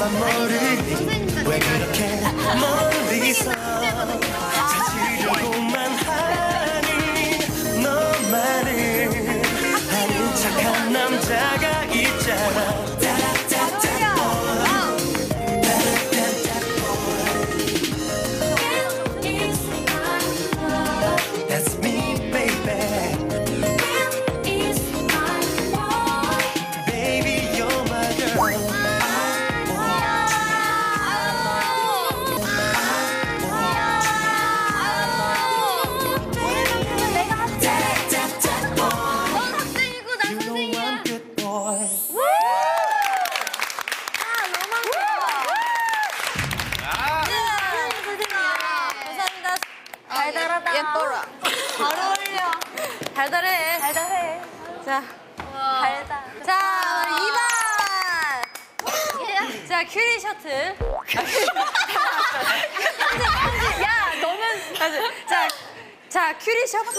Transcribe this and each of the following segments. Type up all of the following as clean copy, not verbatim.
머리 왜 그렇게 멀리서 찾으려고만 하니 너만을 아닌 척한 남자가 있잖아. That's me, baby. Baby, you're my girl. 달달하다. 예뻐라. 잘 어울려. 달달해. 달달해. 자, 달달. 자, 우리 2번. 자, 큐리 셔틀. 야, 너는. 자, 큐리 셔플.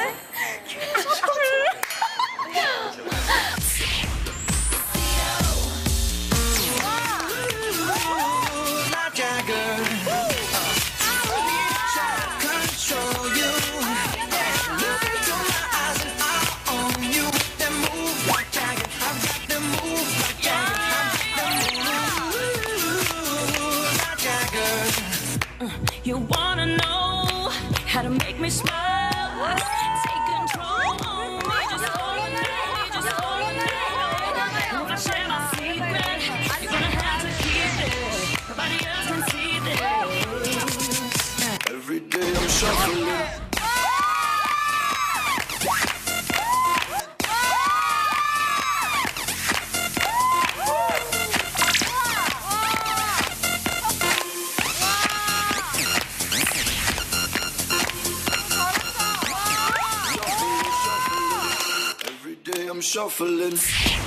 You wanna know how to make me smile? Take control on me, just follow me, just follow me. If I share my secret, you're gonna have to keep it. Nobody else can see this. Every day I'm shuffling. I'm shuffling.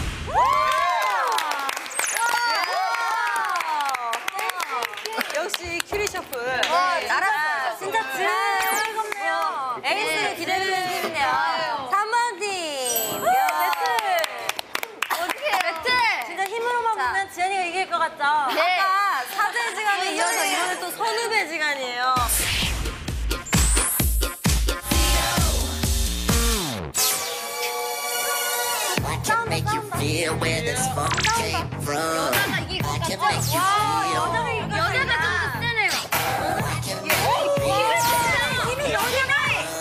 역시 큐리 셔플. 나라 진짜 즐겁네요. 에이스를 기대해주는 팀이네요. 3번 팀. 배틀. 어떻게 배틀? 진짜 힘으로만 보면 지연이가 이길 것 같죠? 네. 아까 사제 지간에 이어서 이번에 또 선후배 지간이에요. Make you feel where this funk came from. I can make you feel. 여자가 좀 세네요. I can make you feel. 힘이 여자가.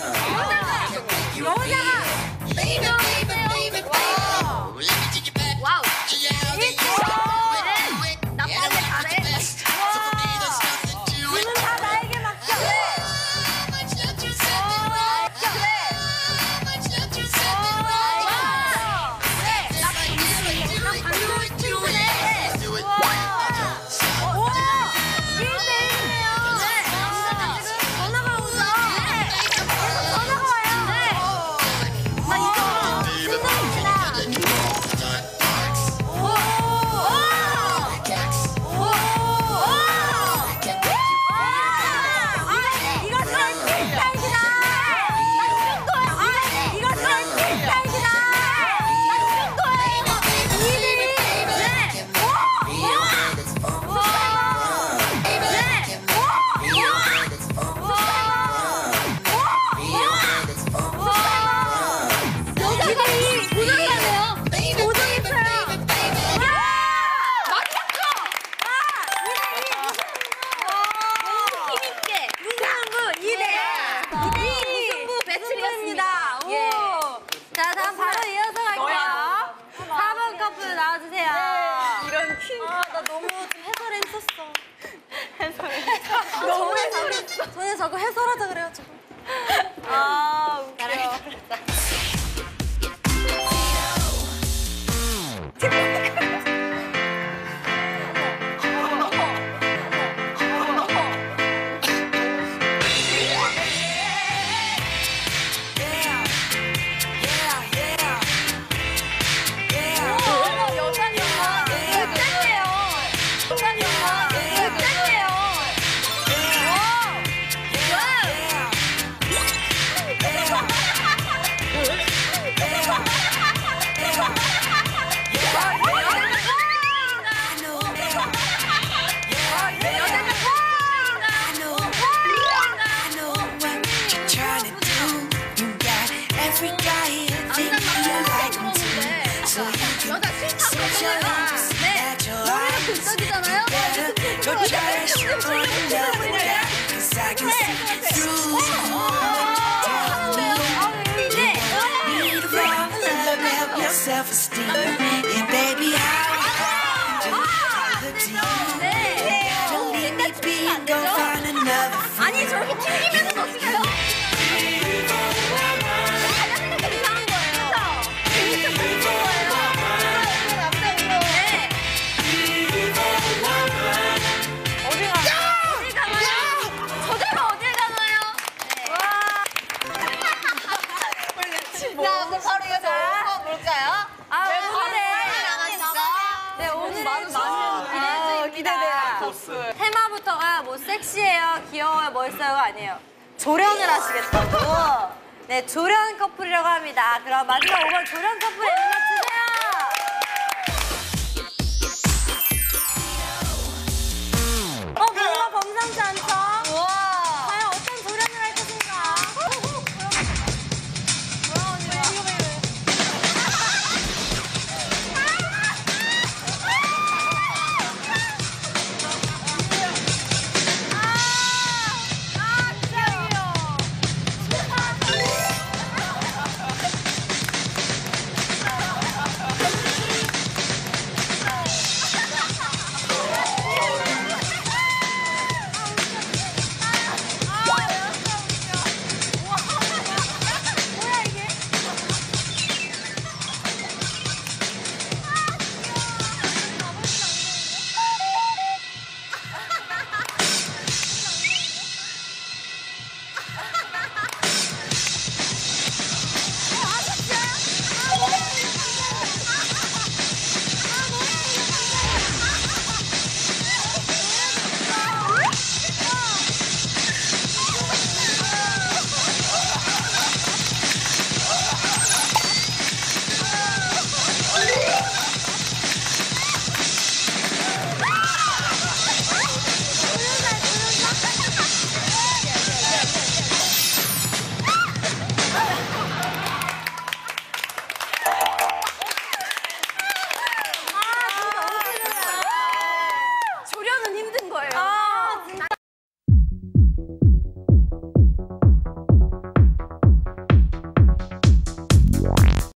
Baby, baby, baby, baby. Let me take you back. 와우. To your house. 나 빨리 잘해. 힘은 다 나에게 맡겨. 자, 다음 바로 이어서 갈게요. 4번 커플 나와주세요. 이런 퀸. 나 너무 해설에 힘썼어. 너무 해설했어. 저는 자꾸 해설하자 그래가지고. 웃겨. Don't try to show another guy, 'cause I can see through. Need a wrong love, help your self-esteem. Yeah, baby, how the team. Don't leave me be and go find another friend. 아니 저렇게 튕기면서 어떻게 해요? 테마부터가 뭐 섹시해요, 귀여워요, 멋있어요가 아니에요. 조련을 하시겠다고. 네, 조련 커플이라고 합니다. 그럼 마지막 5번 조련 커플의 음악